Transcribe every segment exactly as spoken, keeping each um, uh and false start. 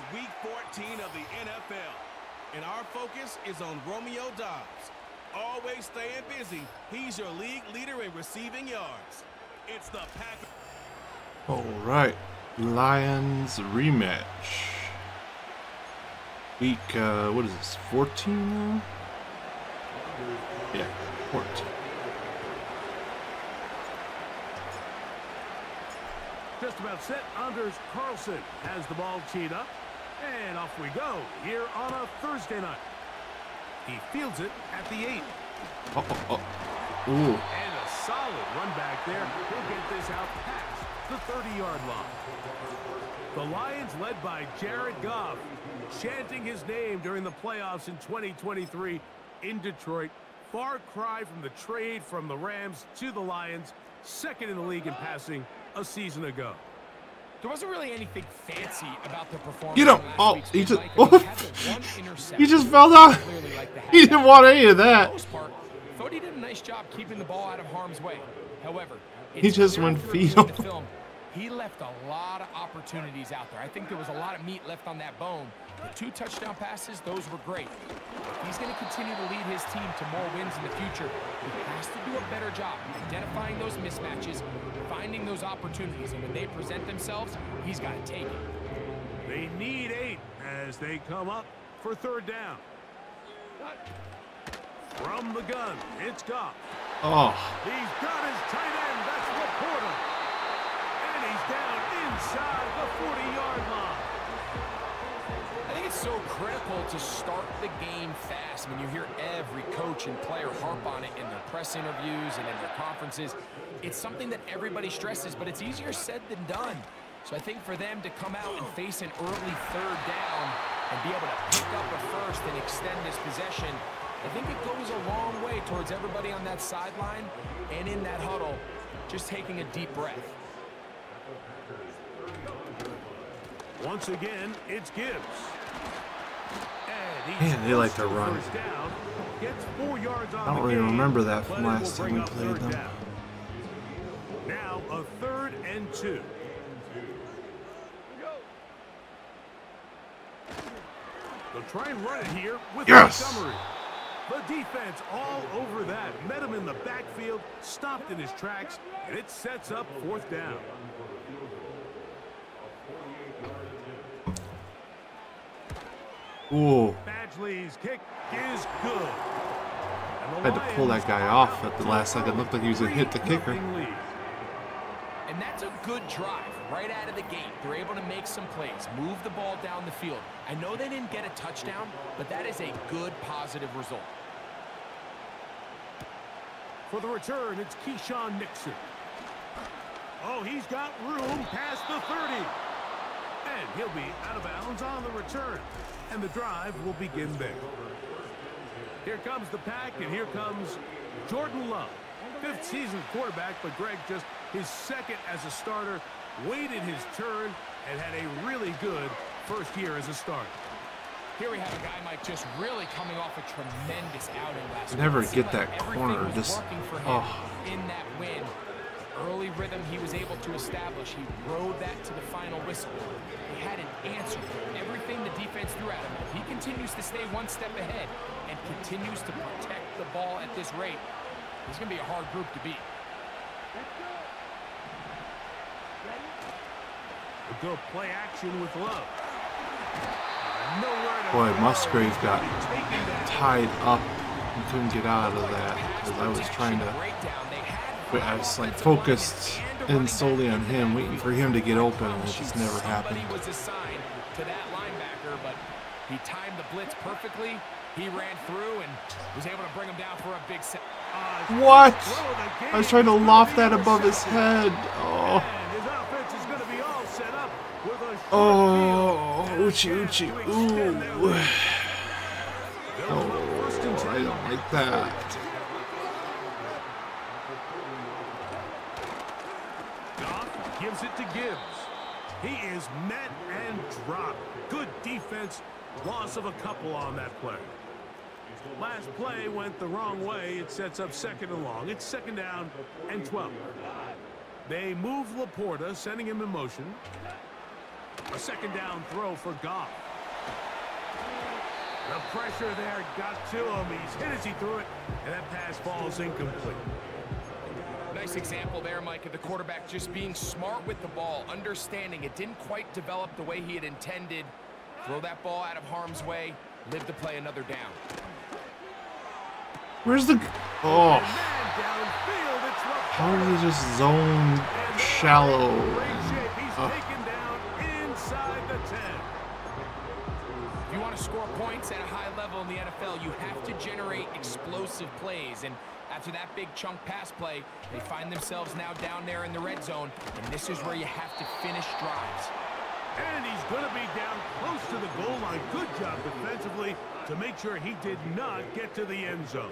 week fourteen of the N F L, and our focus is on Romeo Doubs. Always staying busy, he's your league leader in receiving yards. It's the Packers. All right, Lions rematch. Week, uh, what is this, fourteen now? Yeah, fourteen. Just about set. Anders Carlson has the ball teed up. And off we go here on a Thursday night. He fields it at the eight. Oh, oh, oh. Ooh. And a solid run back there. He'll get this out past the thirty-yard line. The Lions, led by Jared Goff, chanting his name during the playoffs in twenty twenty-three in Detroit. Far cry from the trade from the Rams to the Lions, second in the league in passing a season ago. There wasn't really anything fancy about the performance. Get him! Oh, he just oh. He he just fell down. He didn't want any of that. For the most part, thought he did a nice job keeping the ball out of harm's way. However, he just went fetal. He left a lot of opportunities out there. I think there was a lot of meat left on that bone. The two touchdown passes, those were great. If he's going to continue to lead his team to more wins in the future, he has to do a better job identifying those mismatches, finding those opportunities, and when they present themselves, he's got to take it. They need eight as they come up for third down. From the gun, it's Goff. Oh. He's got his tight end. That's Laporta. And he's down inside the forty-yard line. I think it's so critical to start the game fast. When you hear every coach and player harp on it in their press interviews and in their conferences, it's something that everybody stresses, but it's easier said than done. So I think for them to come out and face an early third down and be able to pick up a first and extend this possession, I think it goes a long way towards everybody on that sideline and in that huddle just taking a deep breath. Once again, it's Gibbs. Man, they like to run. Down, gets four yards on I don't the really game, remember that from last time we played them. Down. Now a third and two. They'll try and run it here with yes! Montgomery. The defense all over that. Met him in the backfield, stopped in his tracks, and it sets up fourth down. Ooh. Badgley's kick is good. I had to pull that guy off at the last second. Looked like he was going to hit the kicker. And that's a good drive right out of the gate. They're able to make some plays, move the ball down the field. I know they didn't get a touchdown, but that is a good positive result. For the return, it's Keyshawn Nixon. Oh, he's got room past the thirty. And he'll be out of bounds on the return. And the drive will begin there. Here comes the pack, and here comes Jordan Love. Fifth season quarterback, but Greg just his second as a starter, waited his turn, and had a really good first year as a starter. Here we have a guy, Mike, just really coming off a tremendous outing last week. Never get that corner. Just oh. In that win. Early rhythm he was able to establish. He rode that to the final whistle. He had an answer for everything the defense threw at him. If he continues to stay one step ahead and continues to protect the ball at this rate, he's going to be a hard group to beat. We'll go play action with Love. Boy, Musgrave got tied up and couldn't get out of that because I was trying to. But I was like focused in solely on him, waiting for him to get open, and it just never happened. Was assigned to that linebacker, but he timed the blitz perfectly. He ran through and was able to bring him down for a big set. Uh, what? I was trying to loft that above his head. Oh. Oh, Uchi, Uchi, ooh. Oh, I don't like that. Goff gives it to Gibbs. He is met and dropped. Good defense. Loss of a couple on that play. Last play went the wrong way. It sets up second and long. It's second down and twelve. They move Laporta, sending him in motion. A second down throw for Goff. The pressure there got to him. He's hit as he threw it, and that pass falls incomplete. Nice example there, Mike, of the quarterback just being smart with the ball, understanding it didn't quite develop the way he had intended. Throw that ball out of harm's way, live to play another down. Where's the... Oh. Downfield, it's How did he just zone shallow? He's Oh. taken down inside the ten. If you want to score points at a high level in the N F L, you have to generate explosive plays. And after that big chunk pass play, they find themselves now down there in the red zone. And this is where you have to finish drives. And he's going to be down close to the goal line. Good job defensively to make sure he did not get to the end zone.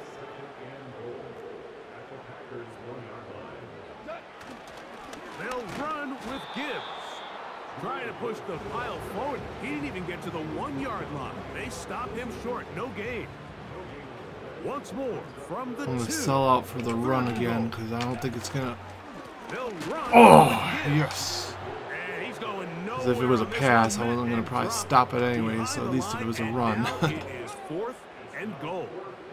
They'll run with Gibbs. Trying to push the pile forward. He didn't even get to the one-yard line. They stopped him short. No gain. Once more from the I'm going two. to sell out for the run again because I don't think it's going to... They'll run. Oh, yes. And he's going nowhere. As if it was a on this pass, I one. wasn't going to probably Drop stop it anyway, behind so the at least if it line, was a and run. now it is fourth and goal.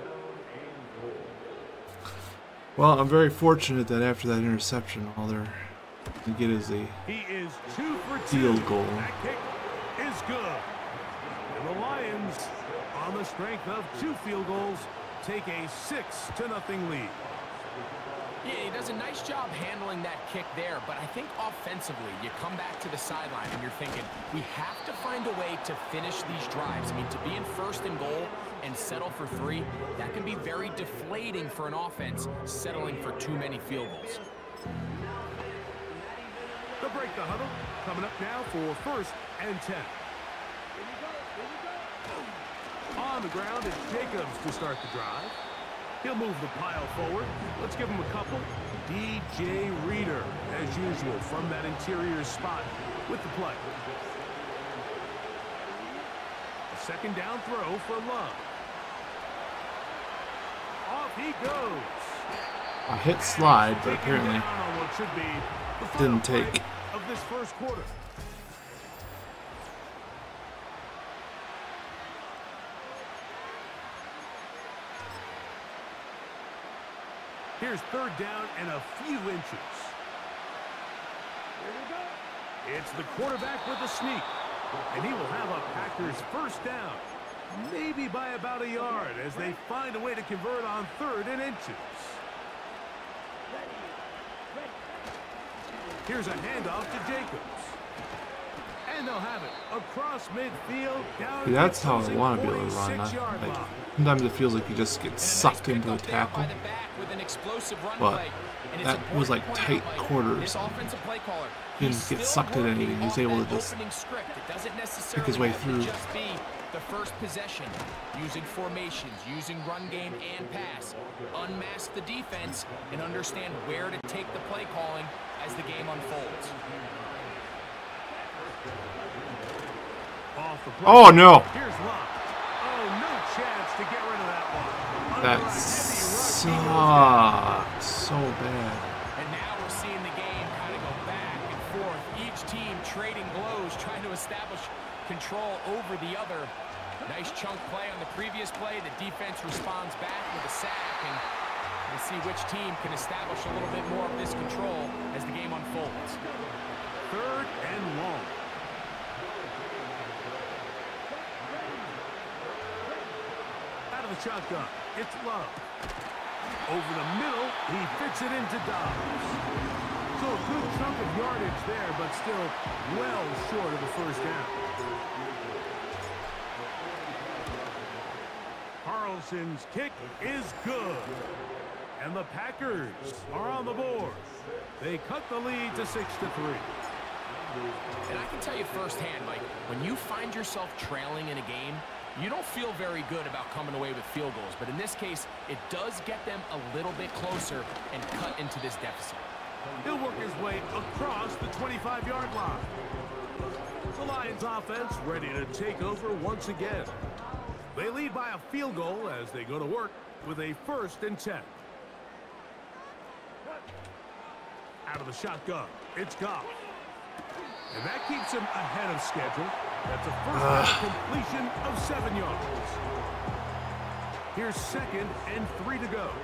Well, I'm very fortunate that after that interception, all they're going to get is a He is two for two. field goal. That kick is good. And the Lions, on the strength of two field goals, take a six to nothing lead. Yeah, he does a nice job handling that kick there, but I think offensively, you come back to the sideline and you're thinking, we have to find a way to finish these drives. I mean, to be in first and goal and settle for three, that can be very deflating for an offense settling for too many field goals. They'll break the huddle. Coming up now for first and ten. On the ground, it's Jacobs to start the drive. He'll move the pile forward. Let's give him a couple. D J Reader, as usual, from that interior spot with the play. A second down throw for Love. Off he goes. I hit slide, but Taking apparently down on what should be the final didn't take. play of this first quarter. Here's third down and a few inches. It's the quarterback with a sneak. And he will have a Packers first down. Maybe by about a yard as they find a way to convert on third and inches. Here's a handoff to Jacobs. And they'll have it across midfield. Down See, that's how I want to be able to run. I, like, sometimes it feels like you just get sucked into a tackle. But that was like tight quarters. He didn't get sucked into anything. He was able to just pick his way through. The first possession, using formations, using run game and pass, unmask the defense, and understand where to take the play calling as the game unfolds. Off the play. Oh no! Here's Love. Oh, no chance to get rid of that one. That sucks so bad. And now we're seeing the game kind of go back and forth. Each team trading blows, trying to establish control over the other. Nice chunk play on the previous play. The defense responds back with a sack, and we'll see which team can establish a little bit more of this control as the game unfolds. Third and long. Out of the shotgun, it's Love. Over the middle, he fits it into Dobbs. So a good chunk of yardage there, but still well short of the first down. Carlson's kick is good. And the Packers are on the board. They cut the lead to six to three. And I can tell you firsthand, Mike, when you find yourself trailing in a game, you don't feel very good about coming away with field goals. But in this case, it does get them a little bit closer and cut into this deficit. He'll work his way across the twenty-five yard line. The Lions offense ready to take over once again. They lead by a field goal as they go to work with a first and ten. Out of the shotgun, it's Goff. And that keeps him ahead of schedule. That's a first down completion of seven yards. Here's second and three to go.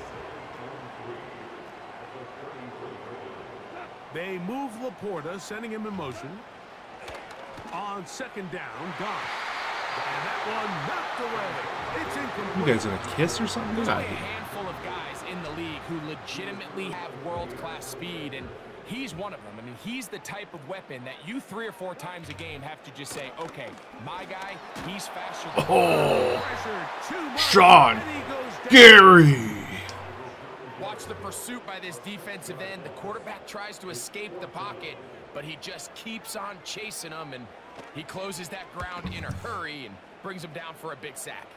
They move Laporta, sending him in motion. On second down, gone. And that one knocked away. It's incomplete. You guys gonna kiss or something? There's only a handful of guys in the league who legitimately have world-class speed, and he's one of them. I mean, he's the type of weapon that you three or four times a game have to just say, okay, my guy, he's faster than Oh, Sean Gary. Watch the pursuit by this defensive end. The quarterback tries to escape the pocket, but he just keeps on chasing him, and he closes that ground in a hurry and brings him down for a big sack.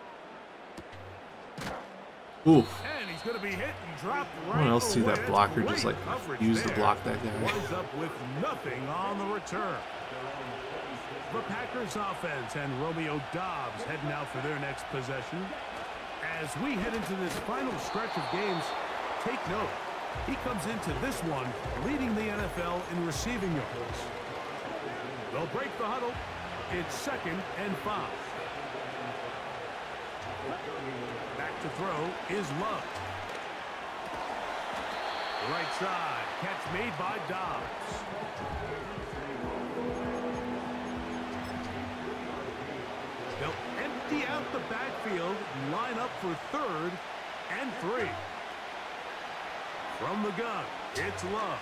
Oof. And he's going to be hit and dropped right. Anyone else see away. that blocker just like use to block that guy? Winds up with nothing on the return. The Packers offense and Romeo Doubs heading out for their next possession. As we head into this final stretch of games, take note. He comes into this one leading the N F L in receiving yards. They'll break the huddle. It's second and five. Back to throw is Love. Right side, catch made by Doubs. They'll empty out the backfield, line up for third and three. From the gun, it's Love.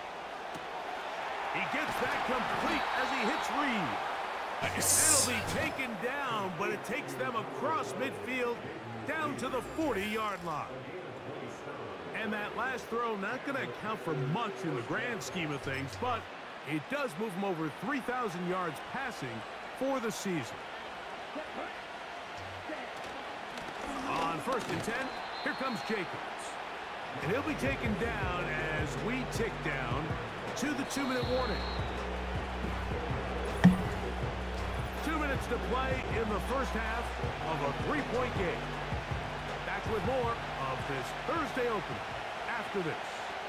He gets that complete as he hits Reed. It'll be taken down, but it takes them across midfield down to the forty-yard line. And that last throw not going to account for much in the grand scheme of things, but it does move them over three thousand yards passing for the season. On first and ten, here comes Jacobs. And he'll be taken down as we tick down to the two-minute warning. Two minutes to play in the first half of a three-point game. Back with more of this Thursday opener after this.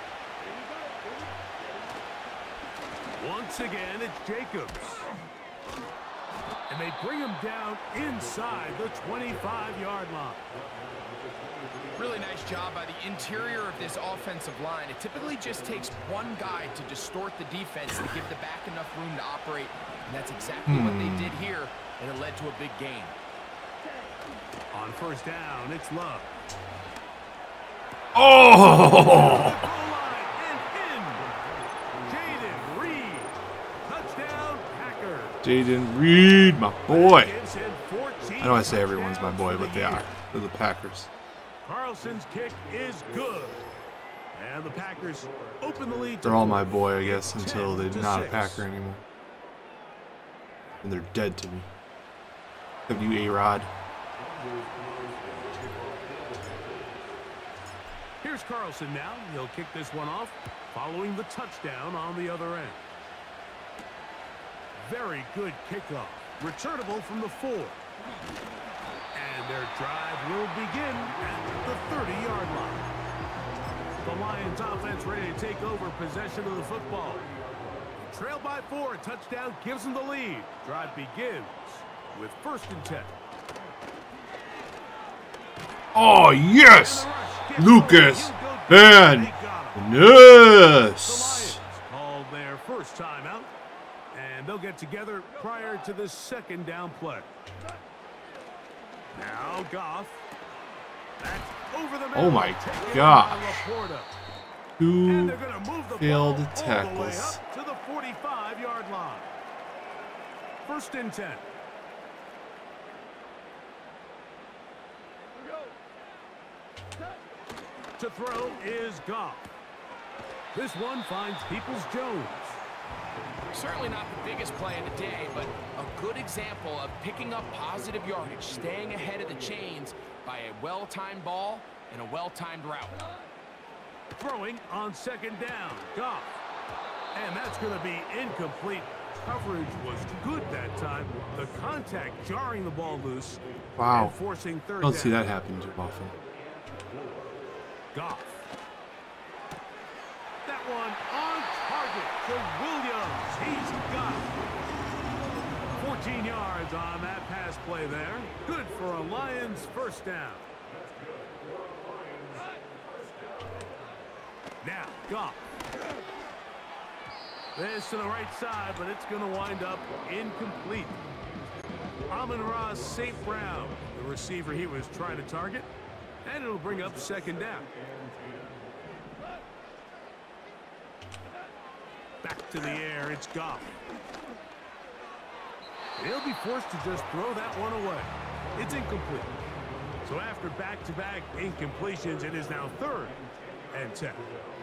Once again, it's Jacobs. And they bring him down inside the twenty-five-yard line. Really nice job by the interior of this offensive line. It typically just takes one guy to distort the defense to give the back enough room to operate. And that's exactly hmm. what they did here, and it led to a big gain. On first down, it's Love. Oh! Jaden Reed. Touchdown, Packers. Jaden Reed, my boy. I know I say everyone's my boy, but they are. They're the Packers. Carlson's kick is good. And the Packers open the lead. They're all my boy, I guess, until they're not a Packer anymore. And they're dead to me. W A-Rod. Here's Carlson now. He'll kick this one off, following the touchdown on the other end. Very good kickoff. Returnable from the four. And their drive will begin at the thirty-yard line. The Lions offense ready to take over possession of the football. Trailed by four, a touchdown gives them the lead. Drive begins with first and ten. Oh, yes! Lucas and yes! Called their first timeout, and they'll get together prior to the second down play. Now Goff. That's over the middle. Oh my gosh. Two move the failed ball tackles. All the way up to the forty-five-yard line. First and ten. To throw is Goff. This one finds Peoples-Jones. Certainly not the biggest play of the day, but a good example of picking up positive yardage, staying ahead of the chains by a well-timed ball and a well-timed route. Throwing on second down, Goff. And that's going to be incomplete. Coverage was good that time. The contact jarring the ball loose. Wow. And forcing third Don't down. see that happen too often. Goff. That one on target for Williams. He's fourteen yards on that pass play there. Good for a Lions first down. Now, Goff. This to the right side, but it's going to wind up incomplete. Amon-Ra Saint Brown, the receiver he was trying to target, and it'll bring up second down. Back to the air, it's Goff. He'll be forced to just throw that one away. It's incomplete. So after back-to-back incompletions, it is now third and ten.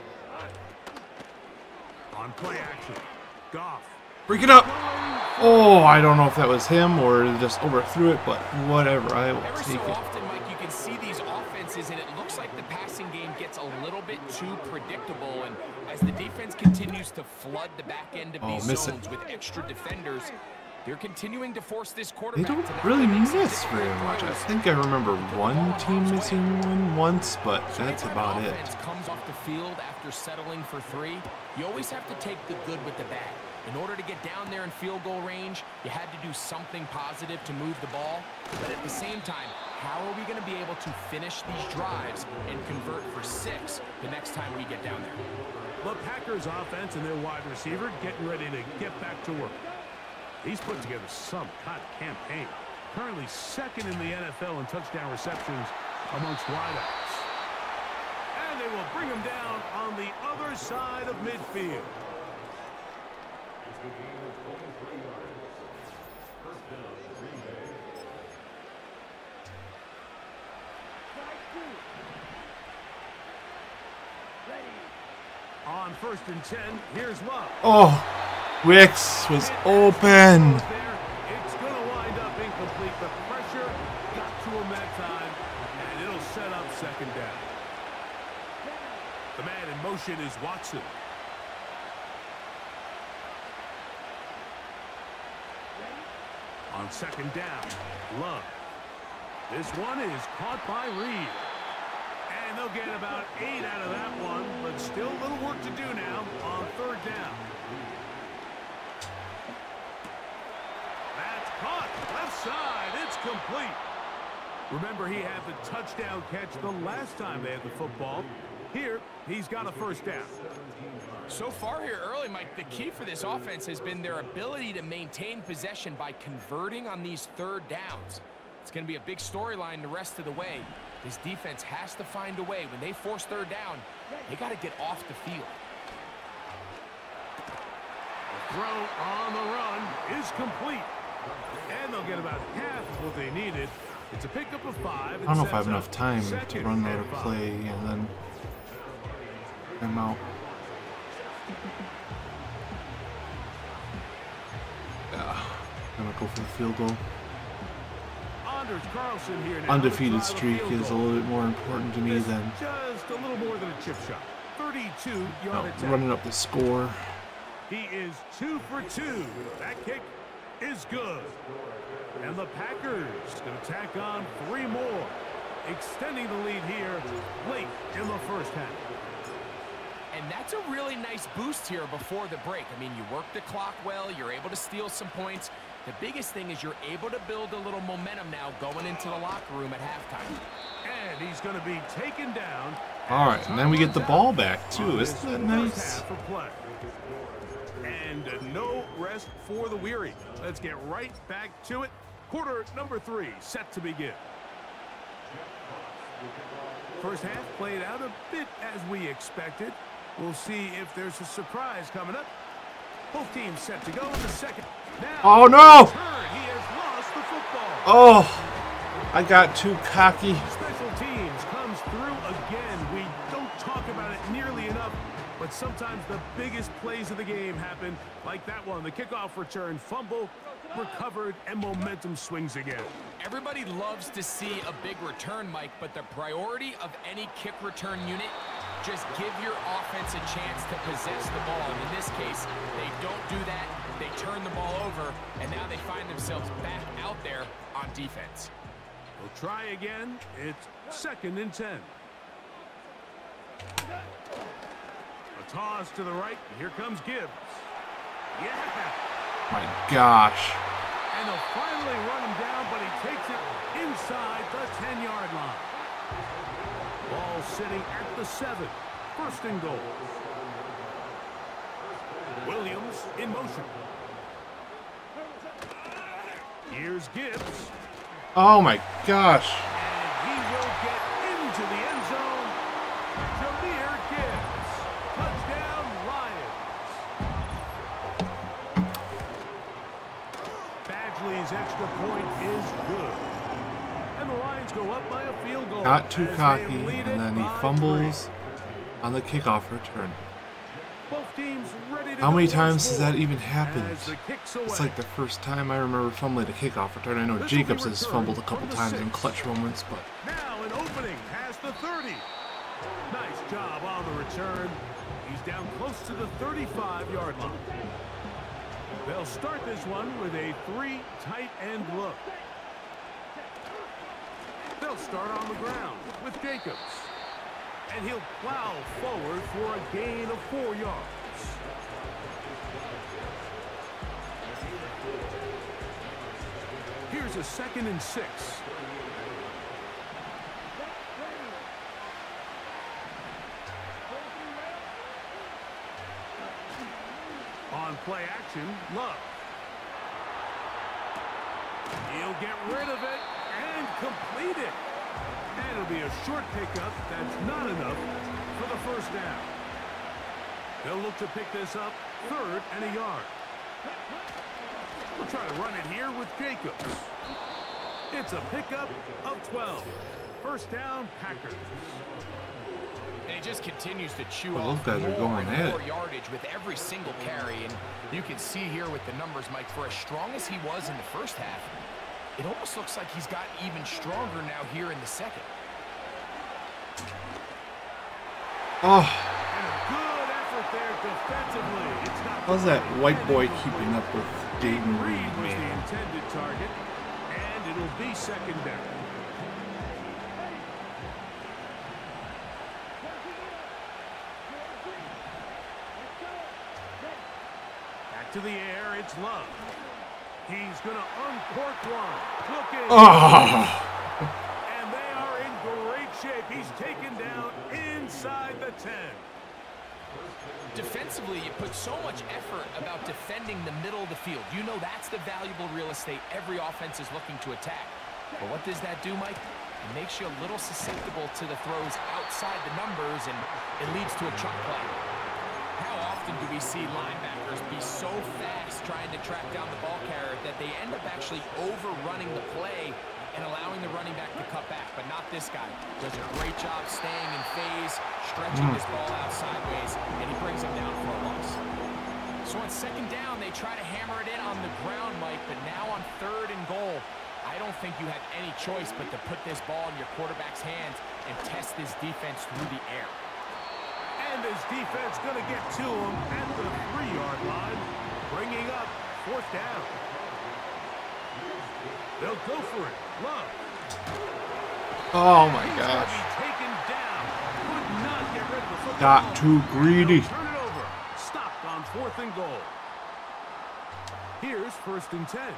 On play action, Goff. Break it up. Oh, I don't know if that was him or just overthrew it, but whatever. I will Every take so it. often, Mike, you can see these offenses, and it looks like the passing game gets a little bit too predictable. And as the defense continues to flood the back end of Oh, these miss zones it. with extra defenders, they're continuing to force this They quarterback don't to make really the miss mistakes very they're much. I throwing. think I remember one team missing one once, but So that's anytime about an it. offense comes off the field after settling for three, you always have to take the good with the bad. In order to get down there in field goal range, you had to do something positive to move the ball. But at the same time, how are we going to be able to finish these drives and convert for six the next time we get down there? The Packers offense and their wide receiver getting ready to get back to work. He's put together some kind of campaign. Currently second in the N F L in touchdown receptions amongst wideouts. And they will bring him down on the other side of midfield. On first and ten, here's Love. Oh, Wicks was open. It's going to wind up incomplete. The pressure got to him that time, and it'll set up second down. The man in motion is Watson. On second down, Love. This one is caught by Reed. And they'll get about eight out of that one, but still a little work to do now on third down. That's caught. Left side. It's complete. Remember, he had the touchdown catch the last time they had the football. Here, he's got a first down. So far here early, Mike, the key for this offense has been their ability to maintain possession by converting on these third downs. It's going to be a big storyline the rest of the way. This defense has to find a way. When they force third down, they got to get off the field. The throw on the run is complete. And they'll get about half of what they needed. It's a pickup of five. I don't know if I have enough time to run out of play and then I'm out. Yeah, I'm gonna go for the field goal. Here now, undefeated streak is a little bit more important to me this than just a little more than a chip shot. thirty-two yard no, attack. running up the score. He is two for two. That kick is good. And the Packers going to tack on three more, extending the lead here late in the first half. And that's a really nice boost here before the break. I mean, you work the clock well, you're able to steal some points. The biggest thing is you're able to build a little momentum now going into the locker room at halftime. And he's going to be taken down. All right, and then we get the ball back too. Isn't that nice? And no rest for the weary. Let's get right back to it. Quarter number three set to begin. First half played out a bit as we expected. We'll see if there's a surprise coming up. Both teams set to go in the second. Now, oh no! He has lost the football. Oh, I got too cocky. Special teams comes through again. We don't talk about it nearly enough, but sometimes the biggest plays of the game happen like that one. The kickoff return, fumble, recovered, and momentum swings again. Everybody loves to see a big return, Mike, but the priority of any kick return unit, just give your offense a chance to possess the ball. And in this case, they don't do that. They turn the ball over, and now they find themselves back out there on defense. We'll try again. It's second and ten. A toss to the right. Here comes Gibbs. Yeah. My gosh. And they'll finally run him down, but he takes it inside the ten-yard line. Ball sitting at the seven. First and goal. Williams in motion. Here's Gibbs. Oh my gosh. And he will get into the end zone. Jameer Gibbs. Touchdown, Lions. Badgley's extra point is good. And the Lions go up by a field goal. Got too cocky, and then he fumbles on the kickoff return. Both teams ready to How many go times once has that more even happened? as the kick's away. It's like the first time I remember fumbling a kickoff return. I know This will be Jacobs has returned fumbled a couple from the times in six. clutch moments, but Now an opening past the thirty. Nice job on the return. He's down close to the thirty-five-yard line. They'll start this one with a three tight end look. They'll start on the ground with Jacobs. And he'll plow forward for a gain of four yards. Here's a second and six. On play action, Love. He'll get rid of it and complete it. And it'll be a short pickup that's not enough for the first down. They'll look to pick this up third and a yard. We'll try to run it here with Jacobs. It's a pickup of twelve. First down, Packers. And he just continues to chew Well, off those guys are more going and ahead. more yardage with every single carry. And you can see here with the numbers, Mike, for as strong as he was in the first half, it almost looks like he's gotten even stronger now here in the second. oh, And a good effort there defensively. It's not how's that white boy keeping up with Dayton Reed, Reed was the man? intended target, and it'll be second down. Back to the air, it's Love. He's going to uncork one. Looking. Oh, And they are in great shape. He's taken down inside the ten. Defensively, you put so much effort about defending the middle of the field. You know that's the valuable real estate every offense is looking to attack. But what does that do, Mike? It makes you a little susceptible to the throws outside the numbers, and it leads to a chunk play. How often do we see linebackers be so fast trying to track down the ball carrier that they end up actually overrunning the play and allowing the running back to cut back? But not this guy. Does a great job staying in phase, stretching this ball out sideways, and he brings him down for a loss. So on second down, they try to hammer it in on the ground, Mike, but now on third and goal, I don't think you have any choice but to put this ball in your quarterback's hands and test this defense through the air. And his defense going to get to him at the three-yard line, bringing up fourth down. They'll go for it. Love. oh my He's gonna gosh. be taken down. Could not get rid of the football. Got too greedy. They'll turn it over. Stopped on fourth and goal. Here's first and ten.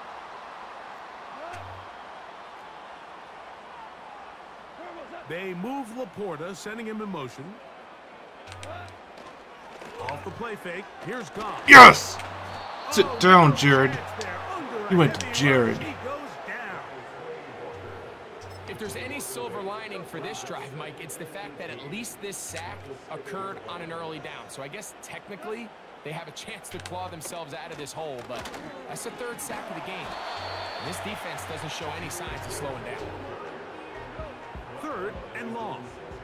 They move Laporta, sending him in motion. Off the play fake. Here's Goff. Yes! Sit Oh, down, no Jared. chance there. Under He a went to heavy Jared. rush, he goes down. If there's any silver lining for this drive, Mike, it's the fact that at least this sack occurred on an early down. So I guess technically they have a chance to claw themselves out of this hole, but that's the third sack of the game. And this defense doesn't show any signs of slowing down. Third and long.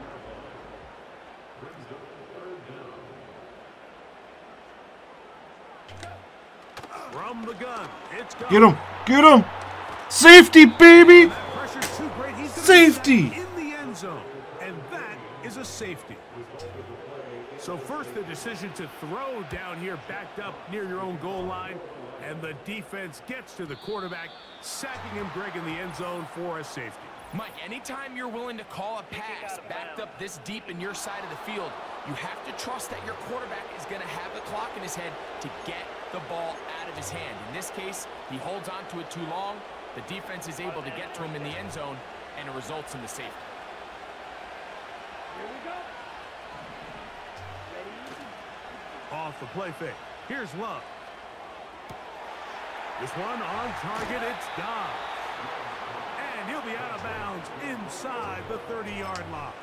From the gun, it's Goff. Get him! Get him! Safety, baby! That pressure's too great. He's gonna Safety! be in the end zone, and that is a safety. So first the decision to throw down here, backed up near your own goal line, and the defense gets to the quarterback, sacking him, Greg, in the end zone for a safety. Mike, anytime you're willing to call a pass backed up this deep in your side of the field, you have to trust that your quarterback is going to have the clock in his head to get the ball out of his hand. In this case, he holds on to it too long. The defense is able to get to him in the end zone, and it results in the safety. Here we go. Off the play fake. Here's Love. This one on target. It's gone. And he'll be out of bounds inside the thirty-yard line.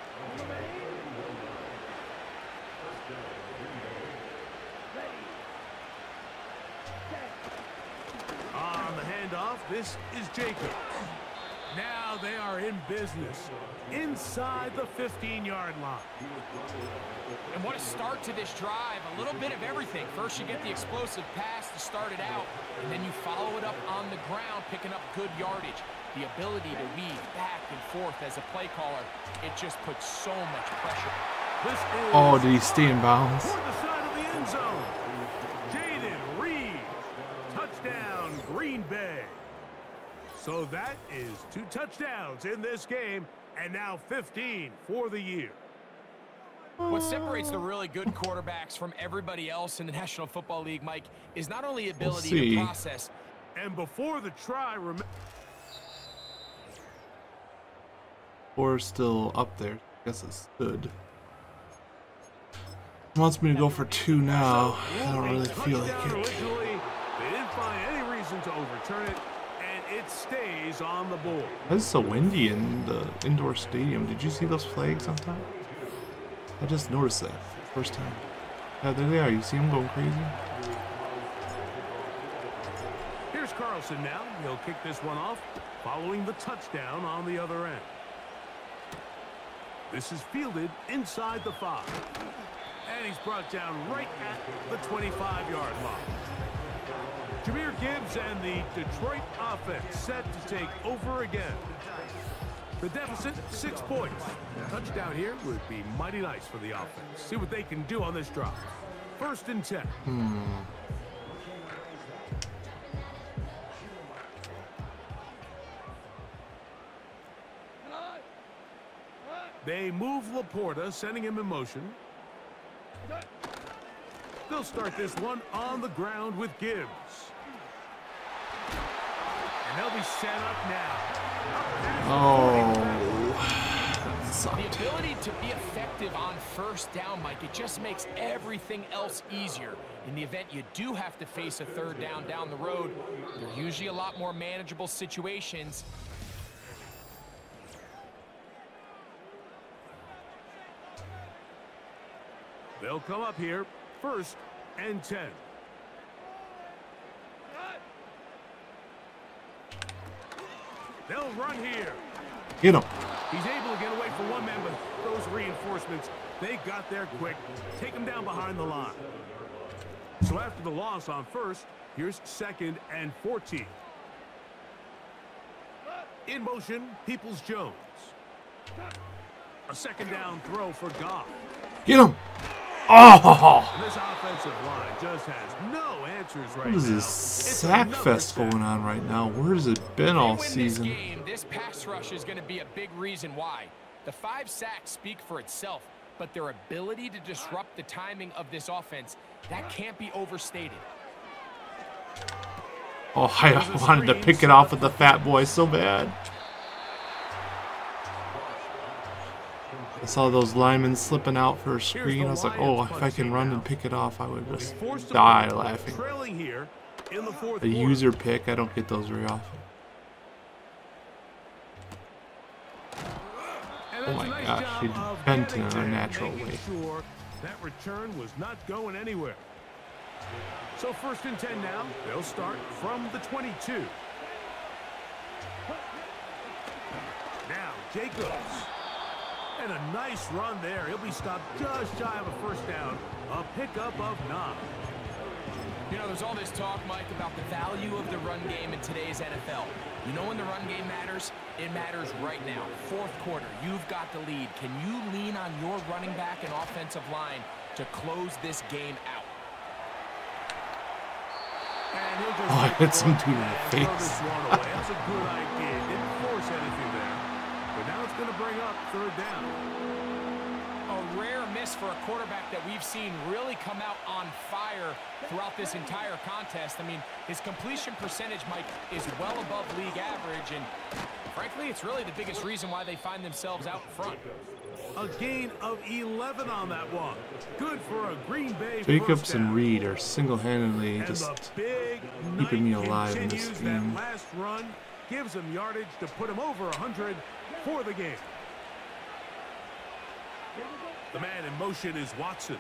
On the handoff, this is Jacobs. Now they are in business inside the fifteen-yard line. And what a start to this drive. A little bit of everything. First, you get the explosive pass to start it out, and then you follow it up on the ground, picking up good yardage. The ability to weave back and forth as a play caller, it just puts so much pressure. This is Oh, did he stay in bounds? toward the side of the end zone. Jaden Reed. Touchdown, Green Bay. So that is two touchdowns in this game, and now fifteen for the year. What separates the really good quarterbacks from everybody else in the National Football League, Mike, is not only ability We'll see. to process. And before the try, remember. Or still up there. I guess it stood. Wants me to go for two now. I don't really feel like it. Originally, they didn't find any reason to overturn it, and it stays on the board. It's so windy in the indoor stadium. Did you see those flags on top? I just noticed that first time. Yeah, there they are. You see them going crazy? Here's Carlson now. He'll kick this one off, following the touchdown on the other end. This is fielded inside the five. And he's brought down right at the twenty-five-yard line. Jahmyr Gibbs and the Detroit offense set to take over again. The deficit, six points. A touchdown here would be mighty nice for the offense. See what they can do on this drive. First and ten. Hmm. They move Laporta, sending him in motion. They'll start this one on the ground with Gibbs. And they'll be set up now. Oh. The ability to be effective on first down, Mike, it just makes everything else easier. In the event you do have to face a third down down the road, they're usually a lot more manageable situations. They'll come up here, first and ten. They'll run here. Get him. He's able to get away from one man, but those reinforcements, they got there quick. Take him down behind the line. So after the loss on first, here's second and fourteen. In motion, Peoples-Jones. A second down throw for Goff. Get him. Oh. This offensive line just has no answers right now. What is this sack fest going on right now? Where has it been all season? This game, this pass rush is going to be a big reason why. The five sacks speak for itself, but their ability to disrupt the timing of this offense, that can't be overstated. Oh, I wanted to pick it off with the fat boy so bad. I saw those linemen slipping out for a screen. I was like, oh, if I can run and pick it off, I would just die laughing. The user pick, I don't get those very often. Oh my gosh, he bent in an unnatural way. That return was not going anywhere. So first and ten now. They'll start from the twenty-two. Now Jacobs. And a nice run there. He'll be stopped just shy of a first down. A pickup of nine. You know, there's all this talk, Mike, about the value of the run game in today's N F L. You know when the run game matters? It matters right now. Fourth quarter, you've got the lead. Can you lean on your running back and offensive line to close this game out? And he'll just Oh, I hit some dude in the face. That's a good idea. Didn't force anything there. But now it's going to bring up third down. a rare miss for a quarterback that we've seen really come out on fire throughout this entire contest. I mean, his completion percentage, Mike, is well above league average, and frankly, it's really the biggest reason why they find themselves out in front. A gain of eleven on that one. Good for a Green Bay Jacobs and Reed are single-handedly just keeping me alive in this game. That last run gives him yardage to put him over one hundred for the game. The man in motion is Watson.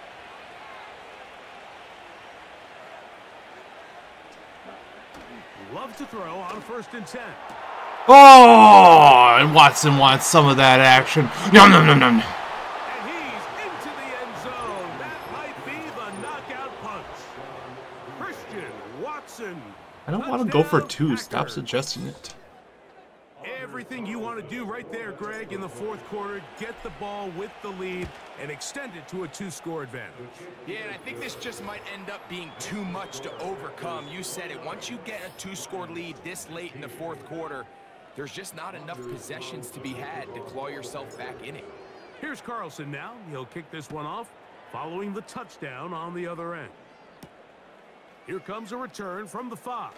Love to throw on first and ten. Oh, and Watson wants some of that action. Yum, yum, yum, yum. And he's into the end zone. That might be the knockout punch. Christian Watson. I don't want to go for two. Packers. Stop suggesting it. Everything you want to do right there, Greg, in the fourth quarter, get the ball with the lead and extend it to a two-score advantage. Yeah, and I think this just might end up being too much to overcome. You said it. Once you get a two-score lead this late in the fourth quarter, there's just not enough possessions to be had to claw yourself back in it. Here's Carlson now. He'll kick this one off, following the touchdown on the other end. Here comes a return from the five.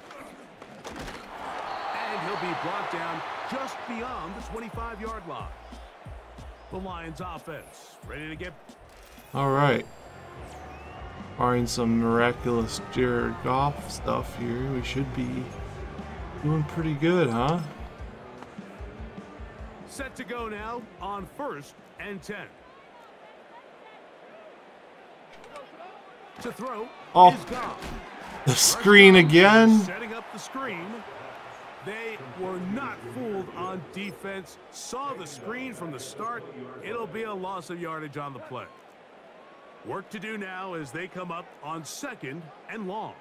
And he'll be brought down just beyond the twenty-five-yard line. The Lions offense ready to get... All right. Barring some miraculous Jared Goff stuff here, we should be doing pretty good, huh? Set to go now on first and ten. To throw Oh. is Goff. The screen again. Setting up the screen. They were not fooled on defense. Saw the screen from the start. It'll be a loss of yardage on the play. Work to do now as they come up on second and long.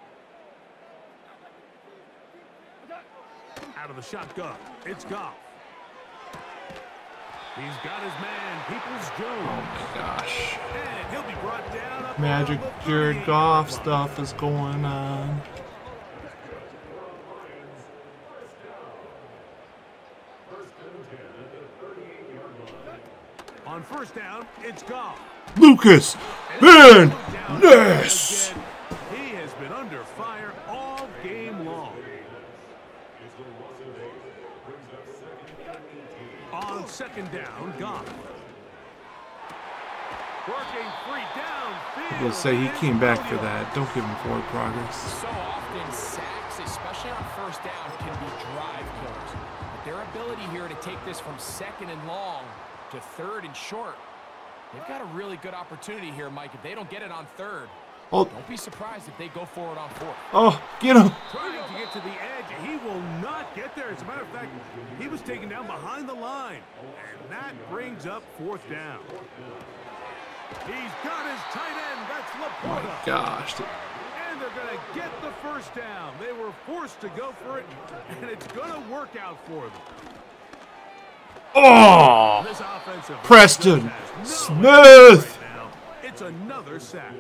Out of the shotgun, it's Goff. He's got his man, Peoples-Jones. Oh my gosh. And he'll be brought down up Magic around the Jared thirty. Goff stuff is going on. On first down, it's Goff. Lucas Van Ness. He has been under fire all game long. On second down, Goff. Working free downfield. We'll say he came back for that. Don't give him forward progress. So often, sacks, especially on first down, can be drive killers. But their ability here to take this from second and long to third and short, they've got a really good opportunity here, Mike. If they don't get it on third, Oh, don't be surprised if they go forward on fourth. oh, get him. Trying to get to the edge. He will not get there. As a matter of fact, he was taken down behind the line. And that brings up fourth down. He's got his tight end. That's Laporta. Gosh. And they're going to get the first down. They were forced to go for it, and it's going to work out for them. Oh, This offensive Preston has no Smith. right now. It's another sack.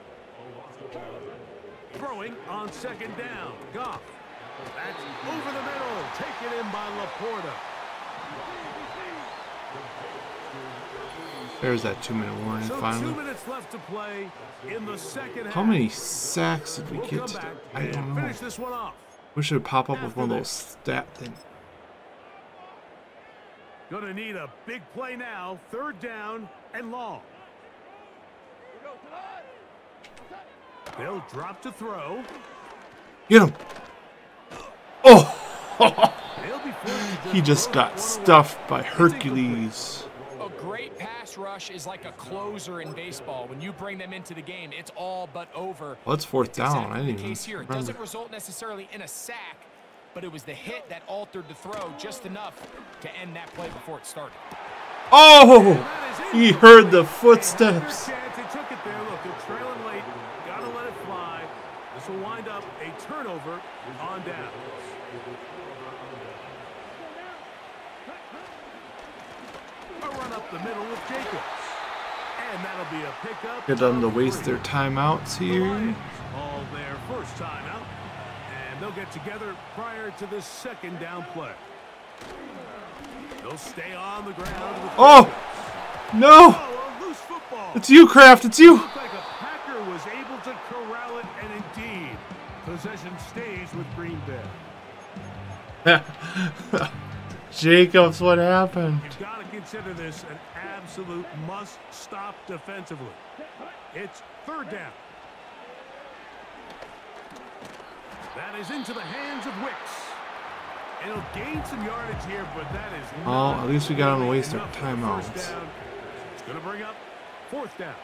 Throwing on second down. Goff. That's over the middle. Taken in by Laporta. There's that two-minute warning So two finally. minutes left to play in the second half. How many sacks did we We'll get come today? back I and don't know. finish this one off. We should pop up with one of those stat things. Gonna need a big play now. Third down and long. They'll drop to throw. Get him. Oh, They'll be forced to he just throw got one stuffed by away. Hercules. A great pass rush is like a closer in baseball. When you bring them into the game, it's all but over. Well, it's fourth It's down. exactly I the didn't even case here. It remember. doesn't result necessarily in a sack, but it was the hit that altered the throw just enough to end that play before it started. Oh, he heard the footsteps. Chance, he took it there. Look, they're trailing late. Gotta let it fly. This will wind up a turnover on down. A run up the middle with Jacobs. And that'll be a pickup. Get them to of waste three. their timeouts The here. Lions all their first timeout. And they'll get together prior to this second down play. They'll stay on the ground. With Oh, no. Oh, a It's you, Kraft. It's you. Looks like a Packer was able to corral it, and indeed, possession stays with Green Bay. Jacobs, what happened? You've got to consider this an absolute must-stop defensively. It's third down. That is into the hands of Wicks. It'll gain some yardage here, but that is Oh, not at least we got him to really waste our enough for the timeouts. first down. It's going to bring up fourth down.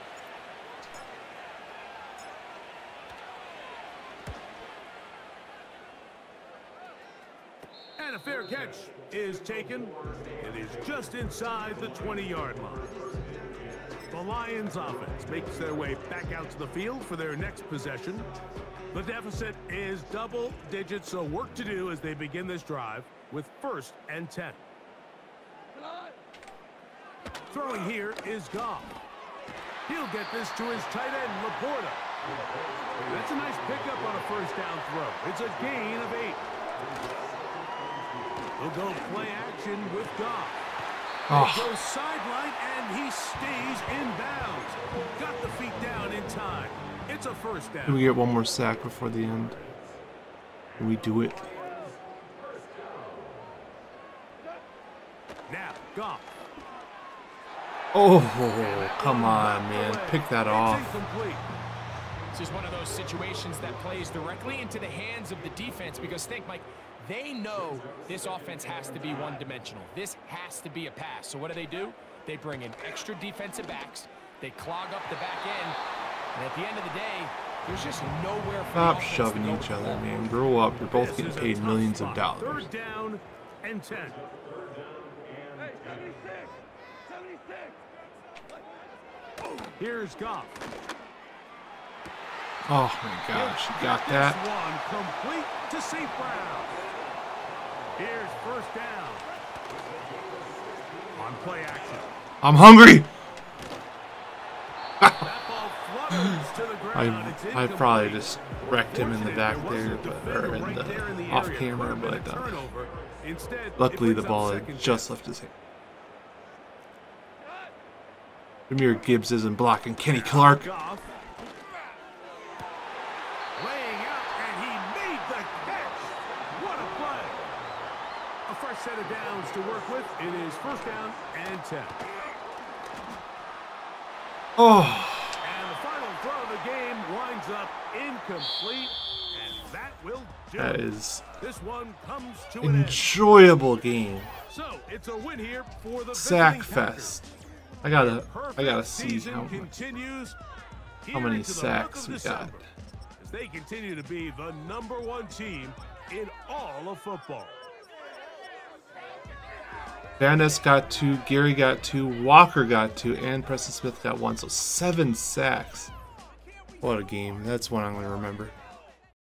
And a fair catch is taken. It is just inside the twenty-yard line. The Lions offense makes their way back out to the field for their next possession. The deficit is double digits, so work to do as they begin this drive with first and ten. Throwing here is Goff. He'll get this to his tight end, Laporta. That's a nice pickup on a first down throw. It's a gain of eight. He'll go play action with Goff. Oh. He goes sideline, and he stays in bounds. Got the feet down in time. It's a first down. Can we get one more sack before the end? Can we do it? Now, Goff. Oh, come on, man. Pick that off. This is one of those situations that plays directly into the hands of the defense because think, Mike, they know this offense has to be one-dimensional. This has to be a pass. So what do they do? They bring in extra defensive backs. They clog up the back end. And at the end of the day, there's just nowhere for Stop the shoving to go each other, forward. man. Grow up. You're both getting paid millions of dollars. Third down and ten. Here's Goff. Oh my gosh, you got that? This one complete to Saint Brown. Here's first down. On play action. I'm hungry. That ball flutters to the ground. It's I I probably incomplete. just wrecked him in the back Fortunate there, there but, was a or in defender right there in the the off area. camera, Could have been but a uh, turnover. Instead, it luckily the brings up ball had second just down. left his hand. Jameer Gibbs isn't blocking Kenny Clark. Goff. Laying out, and he made the catch. What a play. A fresh set of downs to work with. It is first down and ten. Oh, And the final throw of the game winds up incomplete, and that will do that it. is This one comes to an end. enjoyable game. So it's a win here for the Sack visiting Packers. fest. I gotta, I Perfect gotta see season how much, continues how here many into the month sacks of we got. December, as they continue to be the number one team in all of football. Van Ness got two, Gary got two, Walker got two, and Preston Smith got one. So seven sacks. What a game. That's one I'm going to remember.